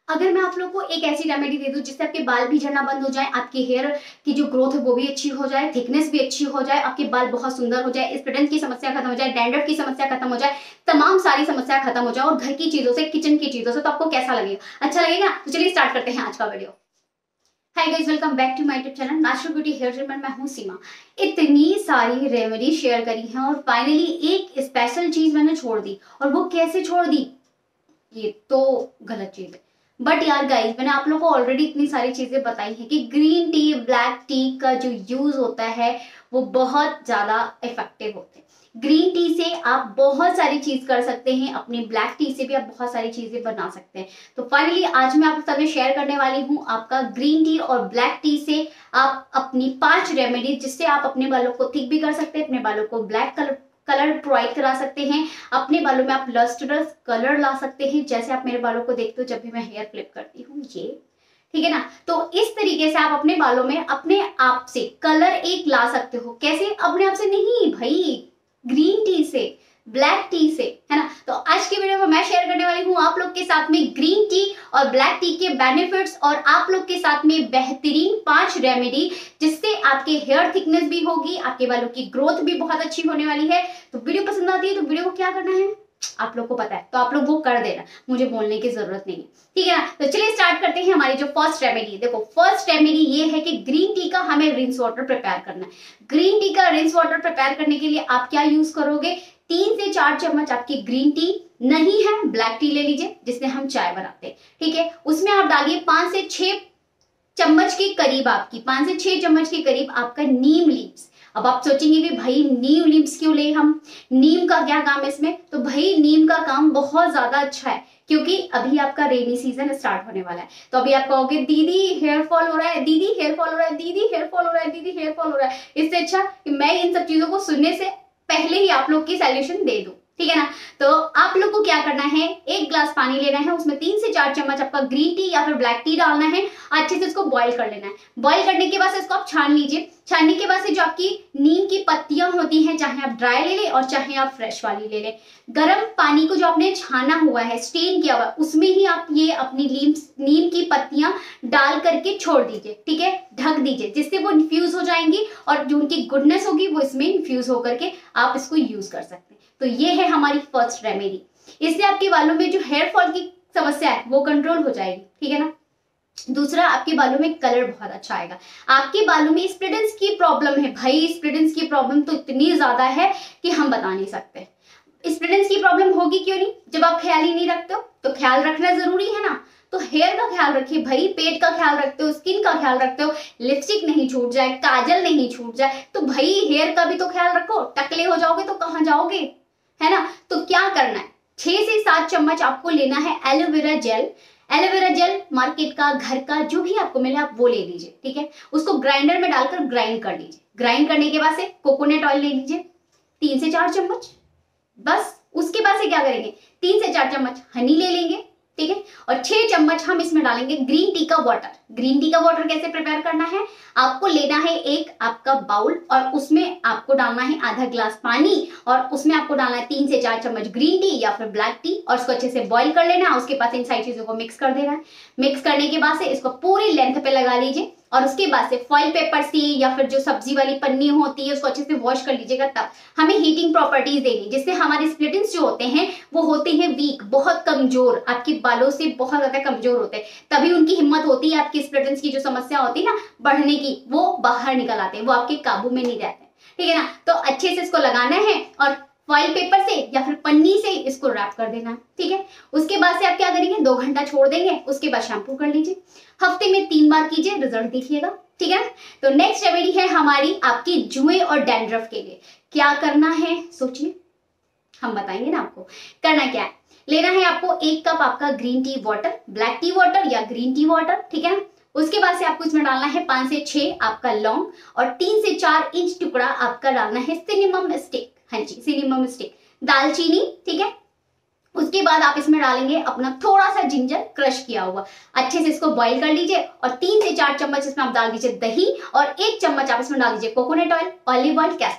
अगर मैं आप लोग को एक ऐसी रेमेडी दे दूं जिससे आपके बाल भी झड़ना बंद हो जाए, आपके हेयर की जो ग्रोथ है वो भी अच्छी हो जाए, थिकनेस भी अच्छी हो जाए, आपके बाल बहुत सुंदर हो जाए, स्प्लिटेंस की समस्या खत्म हो जाए, डैंड्रफ की समस्या खत्म हो जाए, तमाम सारी समस्या खत्म हो जाए और घर की चीजों से, किचन की चीजों से, तो आपको कैसा लगेगा? अच्छा लगेगा? तो चलिए स्टार्ट करते हैं आज का video. Hi guys, welcome back to my YouTube channel natural beauty hair treatment. मैं हूं सीमा। इतनी सारी रेमेडी शेयर करी हैं और फाइनली एक स्पेशल चीज मैंने छोड़ दी। और वो कैसे छोड़ दी, ये तो गलत चीज है। बट यार गाइस, मैंने आप लोगों को ऑलरेडी इतनी सारी चीजें बताई हैं कि ग्रीन टी, ब्लैक टी का जो यूज होता है वो बहुत ज्यादा इफेक्टिव होते हैं। ग्रीन टी से आप बहुत सारी चीज कर सकते हैं, अपनी ब्लैक टी से भी आप बहुत सारी चीजें बना सकते हैं। तो फाइनली आज मैं आपके साथ शेयर करने वाली हूँ आपका ग्रीन टी और ब्लैक टी से आप अपनी 5 रेमेडी, जिससे आप अपने बालों को थिक भी कर सकते हैं, अपने बालों को ब्लैक कलर प्रोवाइड करा सकते हैं, अपने बालों में आप लस्ट्रस कलर ला सकते हैं, जैसे आप मेरे बालों को देखते हो जब भी मैं हेयर फ्लिप करती हूँ, ये ठीक है ना। तो इस तरीके से आप अपने बालों में अपने आप से कलर एक ला सकते हो। कैसे? अपने आप से नहीं भाई, ग्रीन टी से, ब्लैक टी से, है ना। तो आज की वीडियो में मैं शेयर करने वाली हूँ आप लोग के साथ में ग्रीन टी और ब्लैक टी के बेनिफिट्स और आप लोग के साथ में बेहतरीन 5 रेमेडी, जिससे आपके हेयर थिकनेस भी होगी, आपके बालों की ग्रोथ भी बहुत अच्छी होने वाली है। तो वीडियो पसंद आती है तो वीडियो को क्या करना है आप लोग को पता है, तो आप लोग वो कर देना, मुझे बोलने की जरूरत नहीं है, ठीक है ना। तो चलिए स्टार्ट करते हैं हमारी जो फर्स्ट रेमेडी है। देखो, फर्स्ट रेमेडी ये है कि ग्रीन टी का हमें रिंस वाटर प्रिपेयर करना है। ग्रीन टी का रिंस वाटर प्रिपेयर करने के लिए आप क्या यूज करोगे? 3 से 4 चम्मच आपकी ग्रीन टी, नहीं है ब्लैक टी ले लीजिए जिससे हम चाय बनाते हैं, ठीक है। उसमें आप डालिए 5 से 6 चम्मच के करीब, आपकी 5 से 6 चम्मच के करीब आपका नीम लीव्स। अब आप सोचेंगे कि भाई नीम लीव्स क्यों ले हम, नीम का क्या काम है इसमें? तो भाई नीम का काम बहुत ज्यादा अच्छा है, क्योंकि अभी आपका रेनी सीजन स्टार्ट होने वाला है। तो अभी आप कहोगे दीदी हेयर फॉल हो रहा है, दीदी हेयर फॉल हो रहा है, दीदी हेयर फॉल हो रहा है, दीदी हेयर फॉल हो रहा है। इससे अच्छा कि मैं इन सब चीजों को सुनने से पहले ही आप लोग की सॉल्यूशन दे दूं, ठीक है ना। तो आप लोग को क्या करना है, 1 ग्लास पानी लेना है, उसमें 3 से 4 चम्मच आपका ग्रीन टी या फिर ब्लैक टी डालना है, अच्छे से इसको बॉईल कर लेना है। बॉईल करने के बाद इसको आप छान लीजिए। छानने के बाद से जो आपकी नीम की पत्तियां होती हैं, चाहे आप ड्राई ले लें और चाहे आप फ्रेश वाली ले लें, गर्म पानी को जो आपने छाना हुआ है, स्टेन किया हुआ, उसमें ही आप ये अपनी नीम की पत्तियां डाल करके छोड़ दीजिए, ठीक है, ढक दीजिए, जिससे वो इन्फ्यूज हो जाएंगी और जो उनकी गुडनेस होगी वो इसमें इन्फ्यूज होकर के आप इसको यूज कर सकते हैं। तो ये है हमारी फर्स्ट रेमेडी। इससे आपके बालों में जो हेयर फॉल की समस्या है वो कंट्रोल हो जाएगी, ठीक है ना। दूसरा, आपके बालों में कलर बहुत अच्छा आएगा। आपके बालों में स्प्लिटेंस की प्रॉब्लम है, भाई स्प्लिटेंस की प्रॉब्लम तो इतनी ज्यादा है कि हम बता नहीं सकते। स्प्लिटेंस की प्रॉब्लम होगी क्यों नहीं, जब आप ख्याल ही नहीं रखते हो। तो ख्याल रखना जरूरी है ना। तो हेयर का ख्याल रखिए भाई, पेट का ख्याल रखते हो, स्किन का ख्याल रखते हो, लिपस्टिक नहीं छूट जाए, काजल नहीं छूट जाए, तो भाई हेयर का भी तो ख्याल रखो। टकले हो जाओगे तो कहाँ जाओगे, है ना। तो क्या करना है, 6 से 7 चम्मच आपको लेना है aloe vera gel. Aloe vera gel market का, घर का, जो भी आपको मिले आप वो ले लीजिए, ठीक है। उसको ग्राइंडर में डालकर ग्राइंड कर लीजिए। ग्राइंड करने के बाद से कोकोनट ऑयल ले लीजिए 3 से 4 चम्मच, बस। उसके बाद से क्या करेंगे, 3 से 4 चम्मच हनी ले लेंगे, ठीक है, और 6 चम्मच हम इसमें डालेंगे ग्रीन टी का वाटर। ग्रीन टी का वाटर कैसे प्रिपेयर करना है, आपको लेना है एक आपका बाउल और उसमें आपको डालना है आधा ग्लास पानी और उसमें आपको डालना है 3 से 4 चम्मच ग्रीन टी या फिर ब्लैक टी और इसको अच्छे से बॉईल कर लेना है। उसके बाद इन सारी चीजों को मिक्स कर देना है। मिक्स करने के बाद से इसको पूरी लेंथ पे लगा लीजिए और उसके बाद से फॉइल पेपर से या फिर जो सब्जी वाली पन्नी होती है उसको अच्छे से वॉश कर लीजिएगा। तब हमें हीटिंग प्रॉपर्टीज देनी, जिससे हमारे स्प्लिटेंस जो होते हैं वो होते हैं वीक, बहुत कमजोर, आपके बालों से बहुत ज्यादा कमजोर होते हैं। तभी उनकी हिम्मत होती है आपकी स्प्लिटेंस की जो समस्या होती है ना बढ़ने की, वो बाहर निकल आते हैं, वो आपके काबू में नहीं रहते, ठीक है ना। तो अच्छे से इसको लगाना है और फॉइल पेपर से या फिर पन्नी से इसको रैप कर देना है, ठीक है। उसके बाद से आप क्या करेंगे, 2 घंटा छोड़ देंगे। उसके बाद शैम्पू कर लीजिए, हफ्ते में 3 बार कीजिए, रिजल्ट देखिएगा, ठीक है। तो नेक्स्ट रेमेडी है हमारी आपकी जुएं और डैंड्रफ के लिए। क्या करना है सोचिए, हम बताएंगे ना आपको करना क्या है। लेना है आपको 1 कप आपका green tea water, black tea water या ग्रीन टी वाटर, ठीक है। उसके बाद से आपको इसमें डालना है 5 से 6 आपका लौंग और 3 से 4 इंच टुकड़ा आपका डालना है सिनेमम स्टिक, हाँ जी सिनेमम स्टिक, दालचीनी, ठीक है। उसके बाद आप इसमें डालेंगे अपना थोड़ा सा जिंजर क्रश किया हुआ। अच्छे से इसको बॉईल कर लीजिए और 3 से 4 चम्मच इसमें आप डाल दीजिए दही और 1 चम्मच आप इसमें डाल दीजिए coconut oil, olive oil, castor oil,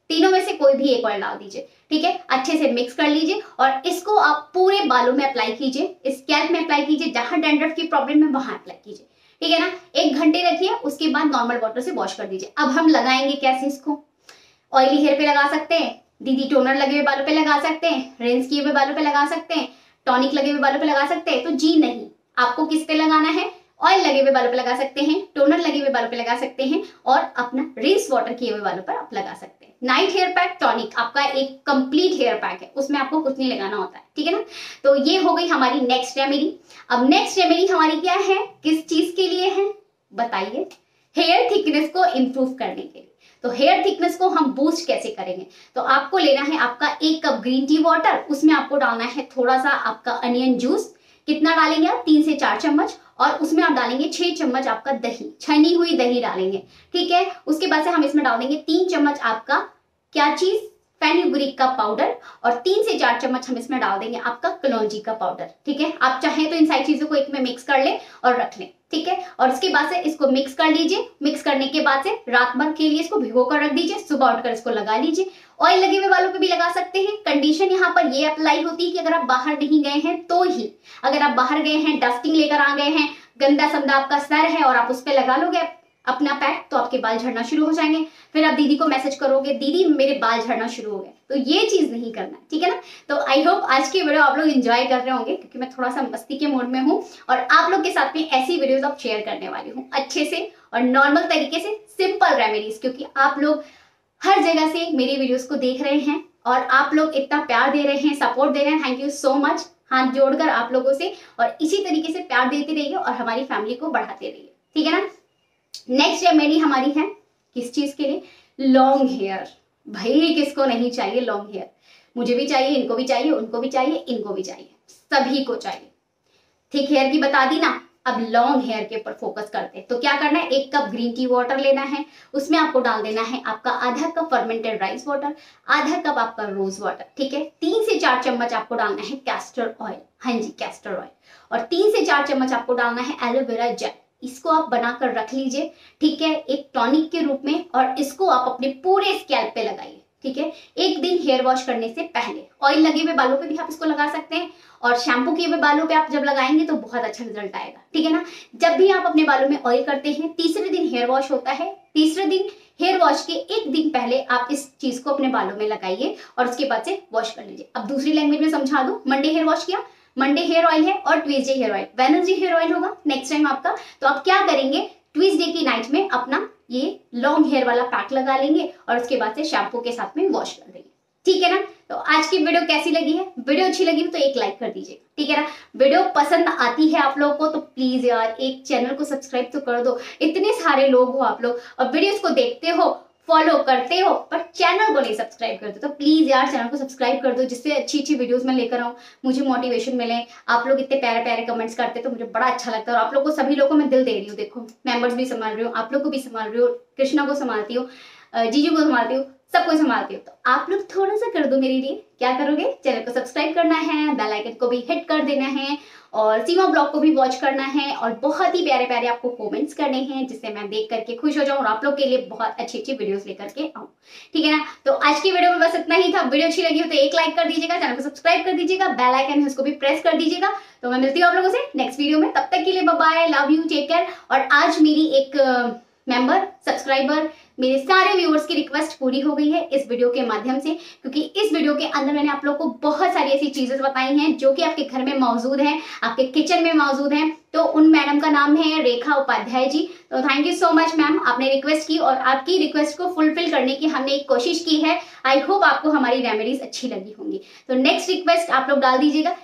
तीनों में से कोई भी एक ऑयल डाल दीजिए, ठीक है। अच्छे से मिक्स कर लीजिए और इसको आप पूरे बालों में अप्लाई कीजिए, स्कैल्प में अप्लाई कीजिए, जहां डैंड्रफ की प्रॉब्लम है वहां अप्लाई कीजिए, ठीक है ना। 1 घंटे रखिए, उसके बाद नॉर्मल वाटर से वॉश कर दीजिए। अब हम लगाएंगे कैसे इसको, ऑयली हेयर पे लगा सकते हैं दीदी, टोनर लगे हुए बालों पे लगा सकते हैं, रिंस किए हुए बालों पे लगा सकते हैं, टॉनिक लगे हुए बालों पे लगा सकते हैं। तो जी नहीं, आपको किस पे लगाना है, ऑयल लगे हुए बालों पे लगा सकते हैं, टोनर लगे हुए बालों पे लगा सकते हैं और अपना रिंस वाटर किए हुए बालों पर आप लगा सकते हैं। नाइट हेयर पैक टॉनिक आपका एक कंप्लीट हेयर पैक है, उसमें आपको कुछ नहीं लगाना होता है, ठीक है ना। तो ये हो गई हमारी नेक्स्ट रेमेडी। अब नेक्स्ट रेमेडी हमारी क्या है, किस चीज के लिए है बताइए, हेयर थिकनेस को इंप्रूव करने के लिए। तो हेयर थिकनेस को हम बूस्ट कैसे करेंगे, तो आपको लेना है आपका 1 कप ग्रीन टी वाटर, उसमें आपको डालना है थोड़ा सा आपका अनियन जूस। कितना डालेंगे आप, 3 से 4 चम्मच, और उसमें आप डालेंगे 6 चम्मच आपका दही, छनी हुई दही डालेंगे, ठीक है। उसके बाद से हम इसमें डाल देंगे 3 चम्मच आपका क्या चीज, फेनुग्रीक का पाउडर, और 3 से 4 चम्मच हम इसमें डाल देंगे आपका कलौंजी का पाउडर, ठीक है। आप चाहें तो इन सारी चीजों को एक में मिक्स कर लें और रख लें, ठीक है। और उसके बाद से इसको मिक्स कर लीजिए। मिक्स करने के बाद से रात भर के लिए इसको भिगो कर रख दीजिए, सुबह उठकर इसको लगा लीजिए। ऑयल लगे हुए बालों पे भी लगा सकते हैं। कंडीशन यहाँ पर ये अप्लाई होती है कि अगर आप बाहर नहीं गए हैं तो ही, अगर आप बाहर गए हैं, डस्टिंग लेकर आ गए हैं, गंदा संदा आपका सर है और आप उस पर लगा लोगे अपना पैक, तो आपके बाल झड़ना शुरू हो जाएंगे। फिर आप दीदी को मैसेज करोगे, दीदी मेरे बाल झड़ना शुरू हो गए। तो ये चीज नहीं करना, ठीक है ना। तो आई होप आज की वीडियो आप लोग एंजॉय कर रहे होंगे, क्योंकि मैं थोड़ा सा मस्ती के मूड में हूँ और आप लोग के साथ में ऐसी वीडियोस अब शेयर करने वाली हूँ, अच्छे से और नॉर्मल तरीके से, सिंपल रेमेडीज। क्योंकि आप लोग हर जगह से मेरी वीडियोस को देख रहे हैं और आप लोग इतना प्यार दे रहे हैं, सपोर्ट दे रहे हैं, थैंक यू सो मच। हाथ जोड़कर आप लोगों से, और इसी तरीके से प्यार देते रहिए और हमारी फैमिली को बढ़ाते रहिए, ठीक है ना। नेक्स्ट रेमेडी हमारी है किस चीज के लिए, लॉन्ग हेयर। भाई किसको नहीं चाहिए लॉन्ग हेयर, मुझे भी चाहिए, इनको भी चाहिए, उनको भी चाहिए, इनको भी चाहिए, सभी को चाहिए। थिक हेयर की बता दी ना, अब लॉन्ग हेयर के ऊपर फोकस करते हैं। तो क्या करना है, 1 कप ग्रीन टी वाटर लेना है, उसमें आपको डाल देना है आपका आधा कप फर्मेंटेड राइस वाटर, आधा कप आपका रोज वाटर, ठीक है। 3 से 4 चम्मच आपको डालना है कैस्टर ऑयल, हाँ जी कैस्टर ऑयल, और 3 से 4 चम्मच आपको डालना है एलोवेरा जेल। इसको आप बनाकर रख लीजिए, ठीक है, एक टॉनिक के रूप में, और इसको आप अपने पूरे स्कैल्प पे लगाइए, ठीक है। 1 दिन हेयर वॉश करने से पहले ऑयल लगे हुए बालों पे भी आप इसको लगा सकते हैं, और शैम्पू किए हुए बालों पे आप जब लगाएंगे तो बहुत अच्छा रिजल्ट आएगा, ठीक है ना। जब भी आप अपने बालों में ऑयल करते हैं, तीसरे दिन हेयर वॉश होता है, तीसरे दिन हेयर वॉश के 1 दिन पहले आप इस चीज को अपने बालों में लगाइए और उसके बाद से वॉश कर लीजिए। अब दूसरी लैंग्वेज में समझा दूं, मंडे हेयर वॉश किया, मंडे हेयर ऑयल है और Tuesday hair oil, Wednesday hair oil होगा नेक्स्ट टाइम आपका। तो आप क्या करेंगे, ट्यूसडे की नाइट में अपना ये लॉन्ग हेयर वाला पैक लगा लेंगे और उसके बाद से शैम्पू के साथ में वॉश कर देंगे, ठीक है ना। तो आज की वीडियो कैसी लगी है, वीडियो अच्छी लगी तो एक लाइक कर दीजिए, ठीक है ना। वीडियो पसंद आती है आप लोगों को तो प्लीज यार एक चैनल को सब्सक्राइब तो कर दो, इतने सारे लोग हो आप लोग और वीडियोस को देखते हो, फॉलो करते हो, पर चैनल को नहीं सब्सक्राइब करते। तो प्लीज यार चैनल को सब्सक्राइब कर दो, जिससे अच्छी अच्छी वीडियोस मैं लेकर आऊँ, मुझे मोटिवेशन मिले। आप लोग इतने प्यारे प्यारे कमेंट्स करते तो मुझे बड़ा अच्छा लगता है। और आप लोग को, सभी लोगों को मैं दिल दे रही हूँ, देखो मेंबर्स भी संभाल रही हूँ, आप लोग को भी संभाल रही हूँ, कृष्णा को संभालती हूँ, जीजू को संभालती हूँ, सबको संभालती हूँ। तो आप लोग थोड़ा सा कर दो मेरे लिए, क्या करोगे, चैनल को सब्सक्राइब करना है, बेल आइकन को भी हिट कर देना है, और सीमा ब्लॉग को भी वॉच करना है, और बहुत ही प्यारे प्यारे आपको कमेंट्स करने हैं, जिससे मैं देख करके खुश हो जाऊं और आप लोग के लिए बहुत अच्छी अच्छी वीडियोस लेकर के आऊं, ठीक है ना। तो आज की वीडियो में बस इतना ही था। वीडियो अच्छी लगी हो तो एक लाइक कर दीजिएगा, चैनल को सब्सक्राइब कर दीजिएगा, बेल आइकन है उसको भी प्रेस कर दीजिएगा। तो मैं मिलती हूँ आप लोगों से नेक्स्ट वीडियो में, तब तक के लिए bye bye, love you, take care. और आज मेरी एक मेंबर, सब्सक्राइबर, मेरे सारे व्यूअर्स की रिक्वेस्ट पूरी हो गई है इस वीडियो के माध्यम से, क्योंकि इस वीडियो के अंदर मैंने आप लोग को बहुत सारी ऐसी चीजें बताई हैं जो कि आपके घर में मौजूद हैं, आपके किचन में मौजूद हैं। तो उन मैडम का नाम है रेखा उपाध्याय जी। तो thank you so much ma'am, आपने रिक्वेस्ट की और आपकी रिक्वेस्ट को फुलफिल करने की हमने एक कोशिश की है। आई होप आपको हमारी रेमेडीज अच्छी लगी होंगी। तो नेक्स्ट रिक्वेस्ट आप लोग डाल दीजिएगा,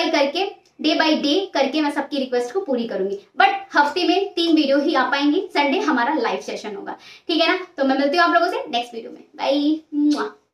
डे बाय डे करके मैं सबकी रिक्वेस्ट को पूरी करूंगी। बट हफ्ते में 3 वीडियो ही आ पाएंगी, संडे हमारा लाइव सेशन होगा, ठीक है ना। तो मैं मिलती हूँ आप लोगों से नेक्स्ट वीडियो में, बाय।